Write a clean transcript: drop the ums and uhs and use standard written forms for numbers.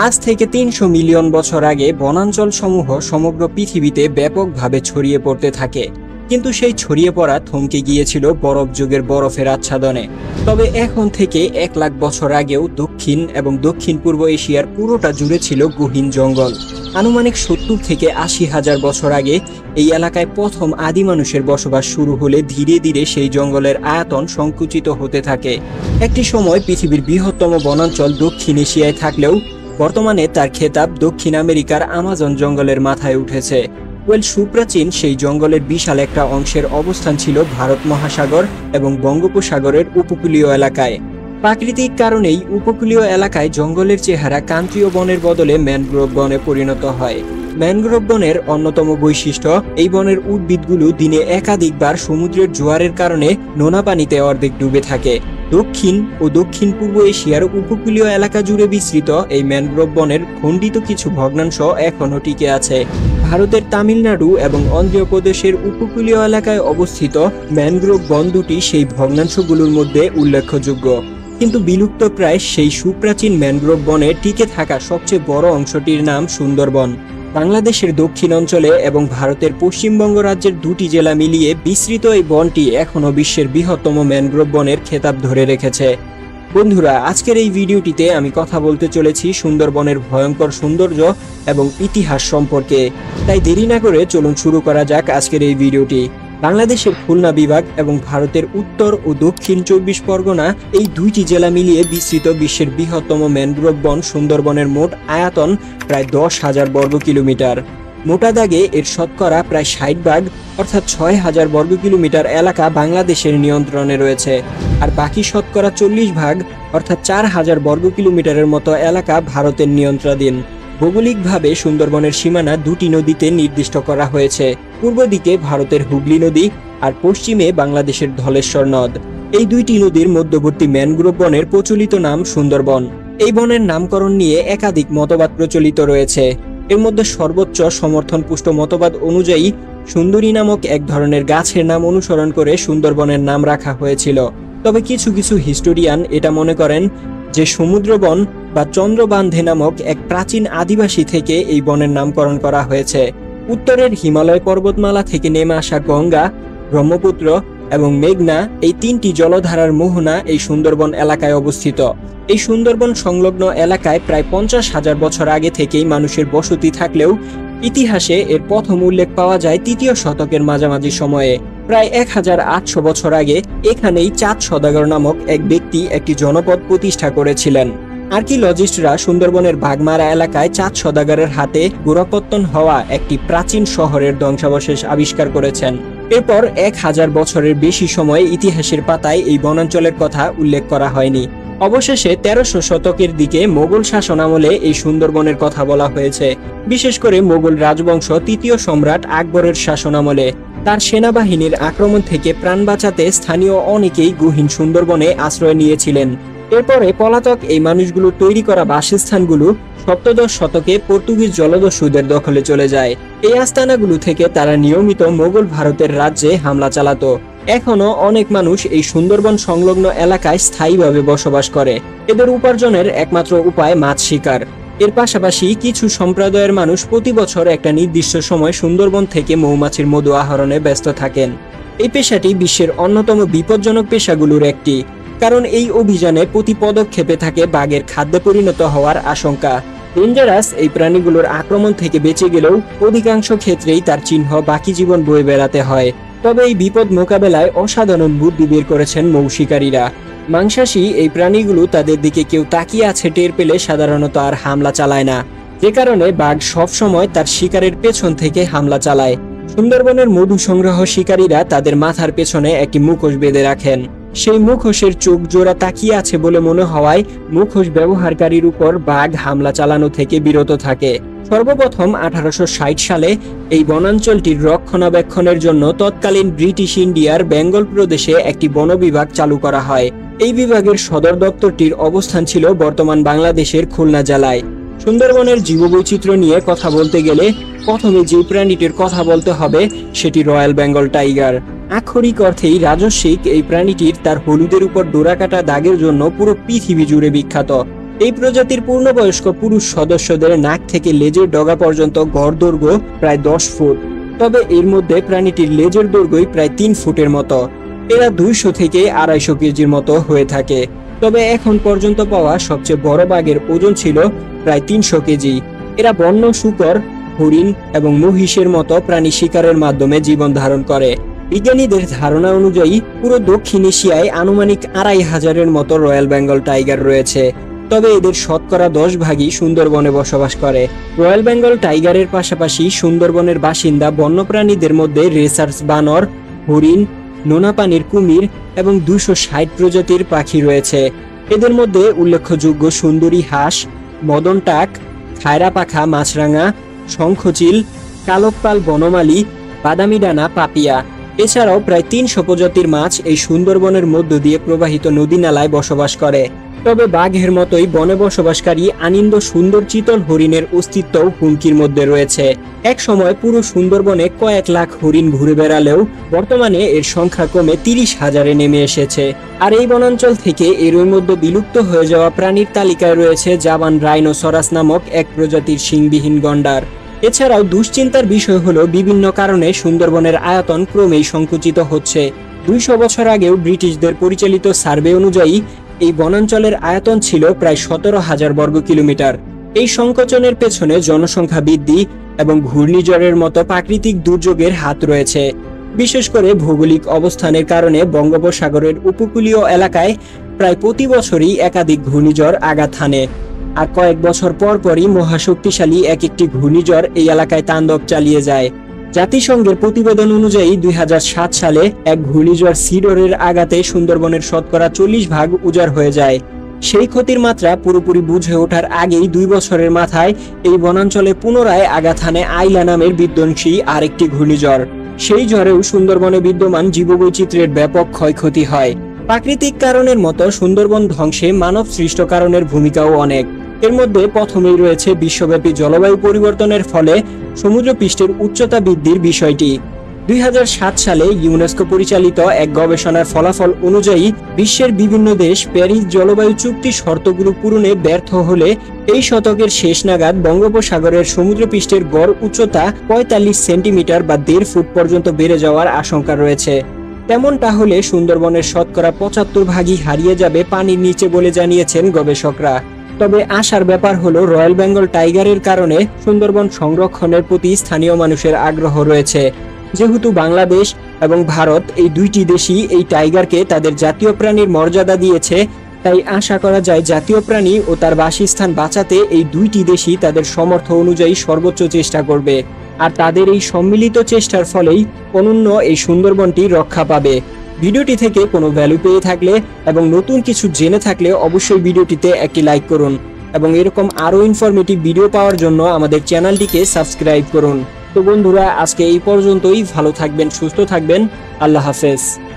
আজ থেকে ৩০০ মিলিয়ন বছর আগে বনাঞ্চল সমূহ সমগ্র পৃথিবীতে ব্যাপকভাবে ছড়িয়ে পড়তে থাকে, কিন্তু সেই ছড়িয়ে পড়া থমকে গিয়েছিল বরফ যুগের বরফের আচ্ছাদনে। তবে এখন থেকে ১ লাখ বছর আগেও দক্ষিণ এবং দক্ষিণ পূর্ব এশিয়ার পুরোটা জুড়ে ছিল গহীন জঙ্গল। আনুমানিক ৭০ থেকে ৮০ হাজার বছর আগে এই এলাকায় প্রথম আদি মানুষের বসবাস শুরু হলে ধীরে ধীরে সেই জঙ্গলের আয়তন সংকুচিত হতে থাকে। একটি সময় পৃথিবীর বৃহত্তম বনাঞ্চল দক্ষিণ এশিয়ায় থাকলেও বর্তমানে তার খেতাব দক্ষিণ আমেরিকার আমাজন জঙ্গলের মাথায় উঠেছে। সুপ্রাচীন সেই জঙ্গলের বিশাল একটা অংশের অবস্থান ছিল ভারত মহাসাগর এবং বঙ্গোপসাগরের উপকূলীয় এলাকায়। প্রাকৃতিক কারণেই উপকূলীয় এলাকায় জঙ্গলের চেহারা ক্রান্তীয় বনের বদলে ম্যানগ্রোভ বনে পরিণত হয়। ম্যানগ্রোভ বনের অন্যতম বৈশিষ্ট্য, এই বনের উদ্ভিদগুলো দিনে একাধিকবার সমুদ্রের জোয়ারের কারণে নোনা পানিতে অর্ধেক ডুবে থাকে। দক্ষিণ ও দক্ষিণ পূর্ব এশিয়ার উপকূলীয় এলাকা জুড়ে বিস্তৃত এই ম্যানগ্রোভ বনের খণ্ডিত কিছু ভগ্নাংশ এখনও টিকে আছে। ভারতের তামিলনাড়ু এবং অন্ধ্রপ্রদেশের উপকূলীয় এলাকায় অবস্থিত ম্যানগ্রোভ বন দুটি সেই ভগ্নাংশগুলোর মধ্যে উল্লেখযোগ্য। কিন্তু বিলুপ্ত প্রায় সেই সুপ্রাচীন ম্যানগ্রোভ বনে টিকে থাকা সবচেয়ে বড় অংশটির নাম সুন্দরবন। বাংলাদেশের দক্ষিণ অঞ্চলে এবং ভারতের পশ্চিমবঙ্গ রাজ্যের দুটি জেলা মিলিয়ে বিস্তৃত এই বনটি এখনও বিশ্বের বৃহত্তম ম্যানগ্রোভ বনের খেতাব ধরে রেখেছে। বন্ধুরা, আজকের এই ভিডিওটিতে আমি কথা বলতে চলেছি সুন্দরবনের ভয়ঙ্কর সৌন্দর্য এবং ইতিহাস সম্পর্কে। তাই দেরি না করে চলুন শুরু করা যাক আজকের এই ভিডিওটি। বাংলাদেশের খুলনা বিভাগ এবং ভারতের উত্তর ও দক্ষিণ ২৪ পরগনা এই দুইটি জেলা মিলিয়ে বিস্তৃত বিশ্বের বৃহত্তম ম্যানগ্রোভ বন সুন্দরবনের মোট আয়তন প্রায় ১০,০০০ বর্গ কিলোমিটার। মোটা দাগে এর শতকরা প্রায় ৬০ অর্থাৎ ৬,০০০ বর্গ কিলোমিটার এলাকা বাংলাদেশের নিয়ন্ত্রণে রয়েছে, আর বাকি শতকরা ৪০ অর্থাৎ ৪,০০০ বর্গ কিলোমিটারের মতো এলাকা ভারতের নিয়ন্ত্রণাধীন। ভৌগোলিকভাবে সুন্দরবনের সীমানা দুটি নদীতে নির্দিষ্ট করা হয়েছে। পূর্ব দিকে ভারতের হুগলি নদী আর পশ্চিমে বাংলাদেশের ধলেশ্বর নদ। এই দুইটি নদীর মধ্যবর্তী ম্যানগ্রোভ বনের প্রচলিত নাম সুন্দরবন। এই বনের নামকরণ নিয়ে একাধিক মতবাদ প্রচলিত রয়েছে। এর মধ্যে সর্বোচ্চ সমর্থনপুষ্ট মতবাদ অনুযায়ী সুন্দরী নামক এক ধরনের গাছের নাম অনুসরণ করে সুন্দরবনের নাম রাখা হয়েছিল। তবে কিছু কিছু হিস্টোরিয়ান এটা মনে করেন যে সমুদ্রবন বা চন্দ্রবান্ধে নামক এক প্রাচীন আদিবাসী থেকে এই বনের নামকরণ করা হয়েছে। উত্তরের হিমালয় পর্বতমালা থেকে নেমে আসা গঙ্গা, ব্রহ্মপুত্র এবং মেঘনা এই তিনটি জলধারার মোহনা এই সুন্দরবন এলাকায় অবস্থিত। এই সুন্দরবন সংলগ্ন এলাকায় প্রায় ৫০,০০০ বছর আগে থেকেই মানুষের বসতি থাকলেও ইতিহাসে এর প্রথম উল্লেখ পাওয়া যায় ৩য় শতকের মাঝামাঝি সময়ে। প্রায় ১,৮০০ বছর আগে এখানেই চাঁদ সওদাগর নামক এক ব্যক্তি একটি জনপদ প্রতিষ্ঠা করেছিলেন। আর্কিওলজিস্টরা সুন্দরবনের বাগমারা এলাকায় চাঁদ সওদাগরের হাতে গোড়াপত্তন হওয়া একটি প্রাচীন শহরের ধ্বংসাবশেষ আবিষ্কার করেছেন। এরপর ১,০০০ বছরের বেশি সময় ইতিহাসের পাতায় এই বনাঞ্চলের কথা উল্লেখ করা হয়নি। অবশেষে ১৩০০ শতকের দিকে মোগল শাসন আমলে এই সুন্দরবনের কথা বলা হয়েছে, বিশেষ করে মোগল রাজবংশ ৩য় সম্রাট আকবরের শাসন আমলে। তার সেনাবাহিনীর আক্রমণ থেকে প্রাণ বাঁচাতে স্থানীয় অনেকেই গহীন সুন্দরবনে আশ্রয় নিয়েছিলেন। এরপরে পলাতক এই মানুষগুলো তৈরি করা বাসস্থানগুলো সপ্তদশ শতকে পর্তুগিজ জলদস্যুদের দখলে চলে যায়। এই আস্তানাগুলো থেকে তারা নিয়মিত মোগল ভারতের রাজ্যে হামলা চালাতো। এখনো অনেক মানুষ এই সুন্দরবন সংলগ্ন এলাকায় স্থায়ীভাবে বসবাস করে। এদের উপার্জনের একমাত্র উপায় মাছ শিকার। এর পাশাপাশি কিছু সম্প্রদায়ের মানুষ প্রতি বছর একটা নির্দিষ্ট সময় সুন্দরবন থেকে মৌমাছির মধু আহরণে ব্যস্ত থাকেন। এই পেশাটি বিশ্বের অন্যতম বিপজ্জনক পেশাগুলোর একটি, কারণ এই অভিযানে প্রতি পদক্ষেপে থাকে বাঘের খাদ্যে পরিণত হওয়ার আশঙ্কা। ডেঞ্জারাস এই প্রাণীগুলোর আক্রমণ থেকে বেঁচে গেলেও অধিকাংশ ক্ষেত্রেই তার চিহ্ন বাকি জীবন বয়ে বেড়াতে হয়। তবে এই বিপদ মোকাবেলায় অসাধারণ বুদ্ধি বের করেছেন মৌ শিকারীরা। মাংসাশী এই প্রাণীগুলো তাদের দিকে কেউ তাকিয়ে আছে টের পেলে সাধারণত আর হামলা চালায় না, যে কারণে বাঘ সবসময় তার শিকারের পেছন থেকে হামলা চালায়। সুন্দরবনের মধু সংগ্রহ শিকারীরা তাদের মাথার পেছনে একটি মুখোশ বেঁধে রাখেন। সেই মুখোশের চোখ জোড়া তাকিয়ে আছে বলে মনে হওয়ায় মুখোশ ব্যবহারকারীর উপর বাঘ হামলা চালানো থেকে বিরত থাকে। সর্বপ্রথম ১৮৬০ সালে এই বনাঞ্চলটির রক্ষণাবেক্ষণের জন্য তৎকালীন ব্রিটিশ ইন্ডিয়ার বেঙ্গল প্রদেশে একটি বন বিভাগ চালু করা হয়। এই বিভাগের সদর দপ্তরটির অবস্থান ছিল বর্তমান বাংলাদেশের খুলনা জেলায়। সুন্দরবনের জীববৈচিত্র্য নিয়ে কথা বলতে গেলে প্রথমে যে প্রাণীটির কথা বলতে হবে সেটি রয়্যাল বেঙ্গল টাইগার। আক্ষরিক অর্থেই রাজস্বিক এই প্রাণীটির তার হলুদের উপর ডোরাকাটা দাগের জন্য পুরো পৃথিবী জুড়ে বিখ্যাত। এই প্রজাতির পূর্ণবয়স্ক পুরুষ সদস্যদের নাক থেকে লেজের ডগা পর্যন্ত গড় দৈর্ঘ্য প্রায় 10 ফুট। তবে এর মধ্যে প্রাণীটির লেজের দৈর্ঘ্যই প্রায় 3 ফুটের মতো। এরা 200 থেকে 250 কেজির মতো হয়ে থাকে। তবে এখন পর্যন্ত পাওয়া সবচেয়ে বড় বাঘের ওজন ছিল প্রায় 300 কেজি। এরা বন্য শূকর, হরিণ এবং মহিষের মতো প্রাণী শিকারের মাধ্যমে জীবন ধারণ করে। বিজ্ঞানীদের ধারণা অনুযায়ী পুরো দক্ষিণ এশিয়ায় আনুমানিক 2500-এর মতো রয়্যাল বেঙ্গল টাইগার রয়েছে। তবে এদের শতকরা 10 ভাগই সুন্দরবনে বসবাস করে। রয়্যাল বেঙ্গল টাইগারের পাশাপাশি সুন্দরবনের বাসিন্দা বন্যপ্রাণীদের মধ্যে রেসার্স বানর, হরিণ, নোনা পানির কুমির এবং 260 প্রজাতির পাখি রয়েছে। এদের মধ্যে উল্লেখযোগ্য সুন্দরী হাঁস, মদন টাক, খায়রা পাখা মাছরাঙা, শঙ্খচিল, কালকপাল বনমালী, বাদামি ডানা পাপিয়া। এছাড়াও প্রায় 300 প্রজাতির মাছ এই সুন্দরবনের মধ্য দিয়ে প্রবাহিত নদী নালায় বসবাস করে। তবে বাঘের মতোই বনে বসবাসকারী আনন্দ সুন্দর চিতল হরিণের অস্তিত্বও হুমকির মধ্যে রয়েছে। এক সময় পুরো সুন্দরবনে কয়েক লাখ হরিণ ঘুরে বেড়ালেও বর্তমানে এর সংখ্যা কমে 30,000-এ নেমে এসেছে। আর এই বনাঞ্চল থেকে এরই মধ্যে বিলুপ্ত হয়ে যাওয়া প্রাণীর তালিকায় রয়েছে জাভান রাইনোসরাস নামক এক প্রজাতির শিংবিহীন গন্ডার। এছাড়াও দুশ্চিন্তার বিষয় হলো বিভিন্ন কারণে সুন্দরবনের আয়তন ক্রমেই সংকুচিত হচ্ছে। 200 বছর আগেও ব্রিটিশদের পরিচালিত সার্ভে অনুযায়ী এই বনাঞ্চলের আয়তন ছিল প্রায় 17,000 বর্গ কিলোমিটার। এই সংকোচনের পেছনে জনসংখ্যা বৃদ্ধি এবং ঘূর্ণিঝড়ের মতো প্রাকৃতিক দুর্যোগের হাত রয়েছে। বিশেষ করে ভৌগোলিক অবস্থানের কারণে বঙ্গোপসাগরের উপকূলীয় এলাকায় প্রায় প্রতি বছরই একাধিক ঘূর্ণিঝড় আঘাত হানে। আর কয়েক বছর পর পরই মহাশক্তিশালী একটি ঘূর্ণিঝড় এই এলাকায় তাণ্ডব চালিয়ে যায়। জাতিসংঘের প্রতিবেদন অনুযায়ী 2007 সালে এক ঘূর্ণিঝড় সিডরের আঘাতে সুন্দরবনের শতকরা 40 ভাগ উজাড় হয়ে যায়। সেই ক্ষতির মাত্রা পুরোপুরি বুঝে ওঠার আগেই 2 বছরের মাথায় এই বনাঞ্চলে পুনরায় আঘাত হানে আইলা নামের বিধ্বংসী আরেকটি ঘূর্ণিঝড়। সেই ঝড়েও সুন্দরবনে বিদ্যমান জীববৈচিত্র্যের ব্যাপক ক্ষয়ক্ষতি হয়। প্রাকৃতিক কারণের মতো সুন্দরবন ধ্বংসে মানব সৃষ্ট কারণের ভূমিকাও অনেক। এর মধ্যে প্রথমেই রয়েছে বিশ্বব্যাপী জলবায়ু পরিবর্তনের ফলে সমুদ্রপৃষ্ঠের উচ্চতা বৃদ্ধির বিষয়টি। 2007 সালে ইউনেস্কো পরিচালিত এক গবেষণার ফলাফল অনুযায়ী বিশ্বের বিভিন্ন দেশ প্যারিস জলবায়ু চুক্তি শর্তগুলো পূরণে ব্যর্থ হলে এই শতকের শেষ নাগাদ বঙ্গোপসাগরের সমুদ্রপৃষ্ঠের গড় উচ্চতা 45 সেন্টিমিটার বা 1.5 ফুট পর্যন্ত বেড়ে যাওয়ার আশঙ্কা রয়েছে। তেমনটা হলে সুন্দরবনের শতকরা 75 ভাগই হারিয়ে যাবে পানির নিচে বলে জানিয়েছেন গবেষকরা। তবে আশার ব্যাপার হলো রয়্যাল বেঙ্গল টাইগারের কারণে সুন্দরবন সংরক্ষণের প্রতি স্থানীয় মানুষের আগ্রহ রয়েছে। যেহেতু বাংলাদেশ এবং ভারত এই দুইটি দেশই এই টাইগারকে তাদের জাতীয় প্রাণীর মর্যাদা দিয়েছে, তাই আশা করা যায় জাতীয় প্রাণী ও তার বাসস্থান বাঁচাতে এই দুইটি দেশই তাদের সামর্থ্য অনুযায়ী সর্বোচ্চ চেষ্টা করবে। আর তাদের এই সম্মিলিত চেষ্টার ফলেই অনন্য এই সুন্দরবনটি রক্ষা পাবে। ভিডিওটি থেকে কোনো ভ্যালু পেয়ে থাকলে এবং নতুন কিছু জেনে থাকলে অবশ্যই ভিডিওটিতে একটি লাইক করুন এবং এরকম আরো ইনফরমেটিভ ভিডিও পাওয়ার জন্য আমাদের চ্যানেলটিকে সাবস্ক্রাইব করুন। তো বন্ধুরা, আজকে এই পর্যন্তই। ভালো থাকবেন, সুস্থ থাকবেন। আল্লাহ হাফেজ।